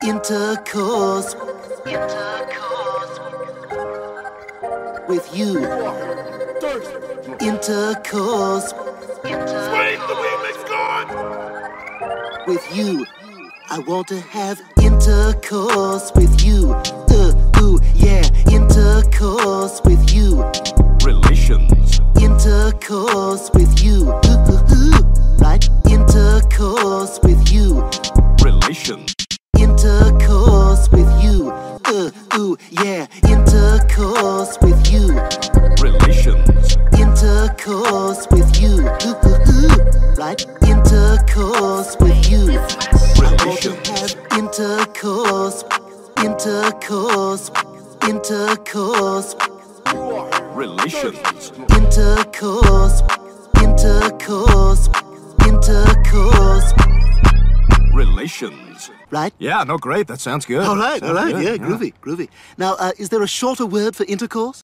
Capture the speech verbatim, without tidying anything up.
Intercourse. Intercourse. With you. Intercourse. Suede, the remix gone! With you. I want to have intercourse with you. Uh, ooh, yeah, intercourse with you. Relations. Intercourse with you. Ooh, ooh, ooh. Right? Intercourse with you. Relations. Intercourse with you. Uh, ooh, yeah, intercourse with you. Relations. Intercourse with you. Ooh, ooh, ooh. Right? Intercourse with you. I want to have intercourse. Intercourse. Intercourse. Relations. Intercourse. Intercourse. Intercourse. Relations. Right? Yeah, no, great. That sounds good. All right, all Sounds right. good, Yeah, groovy, groovy. Now, uh, is there a shorter word for intercourse?